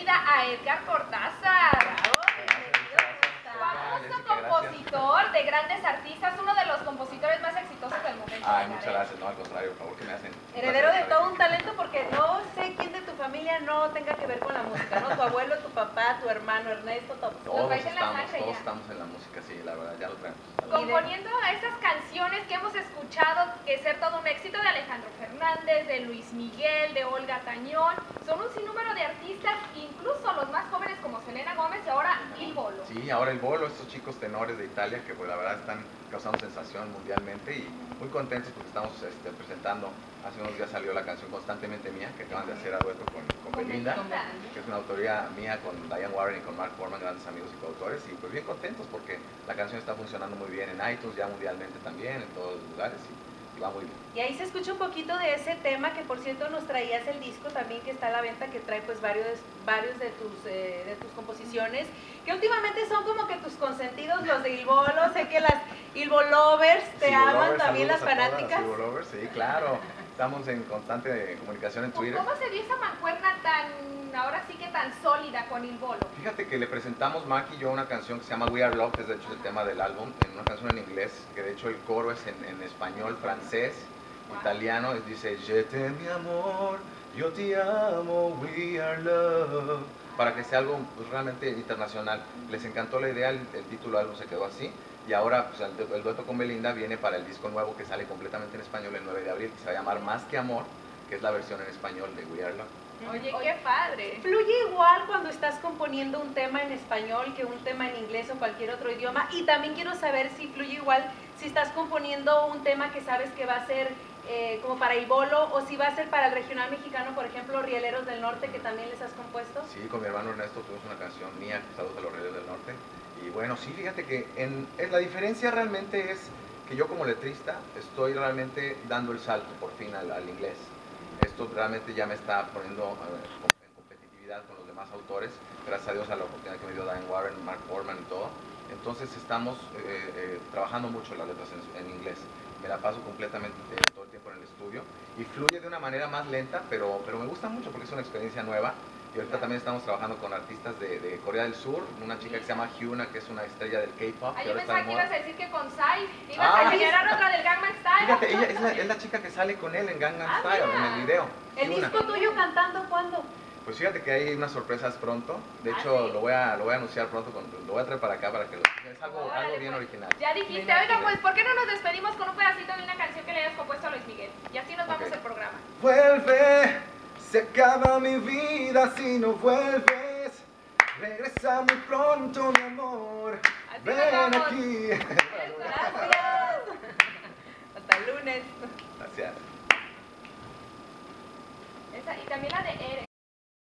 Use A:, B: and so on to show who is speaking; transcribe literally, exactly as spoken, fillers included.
A: bienvenida a Edgar Cortázar. Famoso compositor de grandes artistas, uno de los compositores más exitosos del momento.
B: Ay, muchas gracias, no, al contrario, por favor, que me hacen.
C: Heredero de todo un talento, porque no sé quién de tu familia no tenga que ver con la música, ¿no? Tu abuelo, tu papá, tu hermano, Ernesto, todos.
B: Todos
A: traes en la
B: estamos,
A: sangre
B: todos
A: ya.
B: estamos en la música, sí, la verdad, ya lo traemos.
A: Componiendo estas canciones que hemos escuchado, que ser todo un éxito, de Alejandro Fernández, de Luis Miguel, de Olga Tañón. Son un sinnúmero de artistas, incluso los más jóvenes como Selena Gómez y ahora Il Bolo.
B: Sí, ahora El Bolo, estos chicos tenores de Italia que pues la verdad están causando sensación mundialmente y muy contentos porque estamos este, presentando. Hace unos días salió la canción Constantemente Mía, que acaban de hacer a dueto con, con Belinda, que es una autoría mía con Diane Warren y con Mark Foreman, grandes amigos y coautores, y pues bien contentos porque la canción está funcionando muy bien en iTunes, ya mundialmente también, en todos los lugares, y, y va muy bien.
C: Y ahí se escucha un poquito de ese tema, que por cierto nos traías el disco también que está a la venta, que trae pues varios, varios de, tus, eh, de tus composiciones, que últimamente son como que tus consentidos, los de Il Bolo. Sé que las Il Bolovers te
B: Sí,
C: aman
B: Bolovers,
C: también, las
B: saludos a todas
C: fanáticas.
B: las Bolovers, sí, claro. Estamos en constante comunicación en Twitter.
A: ¿Cómo se dio esa mancuerna tan, ahora sí que tan sólida con Il Bolo?
B: Fíjate que le presentamos Mac y yo una canción que se llama We Are Love, que es de hecho el tema del álbum, en una canción en inglés, que de hecho el coro es en, en español, francés, wow, italiano, dice Je t'aime mi amor, yo te amo, we are love, para que sea algo pues, realmente internacional. Les encantó la idea, el, el título del álbum se quedó así. Y ahora pues, el, el dueto con Belinda viene para el disco nuevo que sale completamente en español el nueve de abril, que se va a llamar Más que Amor, que es la versión en español de We Are Love.
A: Oye, qué padre.
C: ¿Fluye igual cuando estás componiendo un tema en español que un tema en inglés o cualquier otro idioma? Y también quiero saber si fluye igual si estás componiendo un tema que sabes que va a ser eh, como para Il Bolo, o si va a ser para el regional mexicano, por ejemplo, Rieleros del Norte, que también les has compuesto.
B: Sí, con mi hermano Ernesto tuvimos una canción mía, Saludos a los Rieleros del Norte. Y bueno, sí, fíjate que en, en la diferencia realmente es que yo como letrista estoy realmente dando el salto por fin al, al inglés. Esto realmente ya me está poniendo eh, en competitividad con los demás autores, gracias a Dios a la oportunidad que me dio Diane Warren, Mark Foreman y todo. Entonces estamos eh, eh, trabajando mucho las letras en, en inglés. Me la paso completamente eh, todo el tiempo en el estudio y fluye de una manera más lenta, pero, pero me gusta mucho porque es una experiencia nueva. Y ahorita también estamos trabajando con artistas de, de Corea del Sur, una chica que se llama Hyuna, que es una estrella del K-pop.
A: Ay, yo pensaba que ibas a decir que con Psy, ibas
B: ah,
A: a generar otra del Gangnam Style.
B: Fíjate, ella es la, es la chica que sale con él en Gangnam
A: ah,
B: Style,
A: mira.
B: en el video.
C: ¿El
B: Hyuna.
C: disco tuyo cantando cuándo?
B: Pues fíjate que hay unas sorpresas pronto. De
A: ¿Ah,
B: hecho,
A: sí?
B: lo, voy a, lo voy a anunciar pronto, con, lo voy a traer para acá para que lo... Es algo,
A: Órale,
B: algo bien
A: pues.
B: original.
A: Ya dijiste, oiga, pues, ¿por qué no nos despedimos con un pedacito de una canción que le hayas compuesto a Luis Miguel? Y así nos vamos
B: Ok.
A: al programa.
B: Vuelve, se acaba mi vida si no vuelves. Regresa muy pronto, mi amor.
A: Así
B: Ven
A: nos vamos.
B: aquí.
C: Gracias. Hasta el lunes.
B: Gracias.
A: Esa, y también la de Eres.